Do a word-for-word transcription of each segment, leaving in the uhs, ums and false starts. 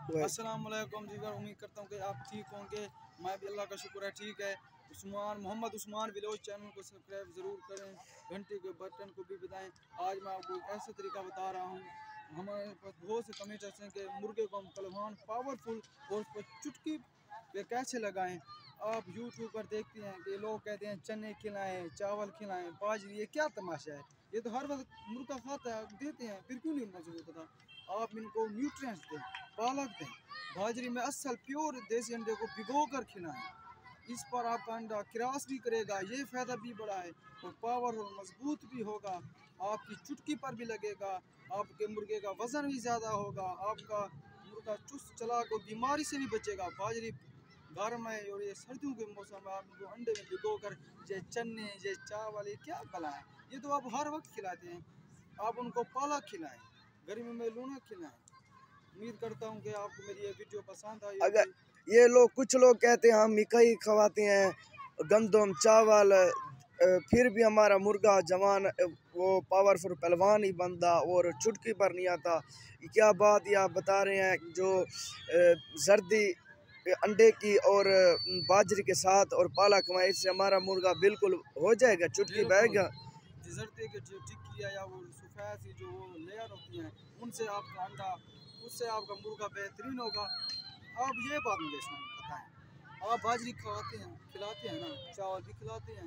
अस्सलाम वालेकुम जी, उम्मीद करता हूँ कि आप ठीक होंगे। मैं भी अल्लाह का शुक्र है ठीक है। उस्मान मोहम्मद उस्मान व्लॉग चैनल को सब्सक्राइब ज़रूर करें, घंटे के बटन को भी बताएं। आज मैं आपको एक ऐसा तरीका बता रहा हूँ। हमारे पास बहुत से कमेंट्स हैं कि मुर्गे को हम पहलवान पावरफुल और उस पर चुटकी पे कैसे लगाएं। आप यूट्यूब पर देखते हैं कि लोग कहते हैं चने खिलाएं, चावल खिलाएं, बाजरी। ये क्या तमाशा है? ये तो हर वक्त मुर्गा खाता है, देते हैं, फिर क्यों नहीं मजबूत होता? आप इनको न्यूट्रिएंट्स दें, पालक दें, बाजरी में असल प्योर देसी अंडे को भिगो कर खिलाएं। इस पर आपका अंडा क्रॉस भी करेगा, ये फ़ायदा भी बड़ा है और पावर और मजबूत भी होगा। आपकी चुटकी पर भी लगेगा, आपके मुर्गे का वज़न भी ज़्यादा होगा, आपका मुर्गा चुस्त चलाक और बीमारी से भी बचेगा। बाजरी गर्म है और ये सर्दियों के मौसम में आप इनको अंडे में भिगो कर ये चने, ये चावल, ये क्या भला है? ये तो आप हर वक्त खिलाते हैं। आप उनको पालक खिलाएं, गर्मी में लूना खिलाएं। उम्मीद करता हूँ कि आपको मेरी ये वीडियो पसंद आई अगर होगी। ये लोग कुछ लोग कहते हैं हम मकई खवाते हैं, गंदम चावल, फिर भी हमारा मुर्गा जवान वो पावरफुल पहलवान ही बनता और चुटकी पर नहीं आता। क्या बात ये आप बता रहे हैं? जो सर्दी अंडे की और बाजरी के साथ और पालक में इससे हमारा मुर्गा बिल्कुल हो जाएगा, चुटकी बहेगा। सर्दी के जो टिक्की या वो सफेद जो वो लेयर होती हैं उनसे आपका अंडा, उससे आपका मुर्गा बेहतरीन होगा। आप ये बात मुझे बताएं, आप बाजरी खवाते हैं, खिलाते हैं ना, चावल भी खिलाते हैं,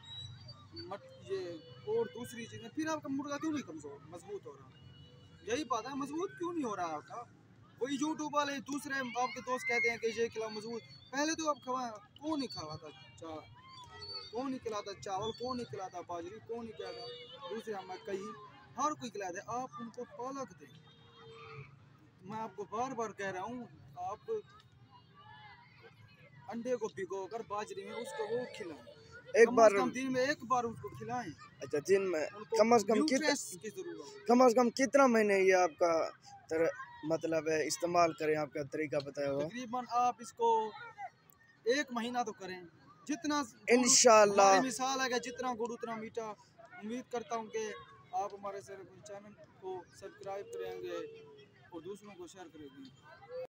मट ये और दूसरी चीज़ें, फिर आपका मुर्गा क्यों नहीं कमज़ोर मजबूत हो रहा? यही बात है, मजबूत क्यों नहीं हो रहा है आपका? वही यूट्यूब वाले दूसरे आपके दोस्त कहते हैं कि ये खिलाओ मजबूत। पहले तो आप खवा कौन नहीं खवाता चावल, कौन नहीं खिलाता चावल, कौन नहीं खिलाता बाजरी, कौन नहीं खिलाता दूसरे मकई, हर कोई खिलाते। आप उनको पालक दें। मैं आपको बार बार कह रहा हूँ, आप अंडे को भिगो कर बाजरी में उसको वो खिलाएं। एक कम बार कम दिन में एक बार उसको खिलाएं। अच्छा, दिन में कम अज कम कितना की जरूरत कम अज कम कितना महीने ये आपका तर, मतलब है इस्तेमाल करें? आपका तरीका बताया हुआ। तकरीबन आप इसको एक महीना तो करें, जितना इंशाल्लाह। मिसाल है कि जितना गुड़ उतना मीठा। उम्मीद करता हूँ कि आप हमारे चैनल को सब्सक्राइब करेंगे और दूसरों को शेयर करेंगे।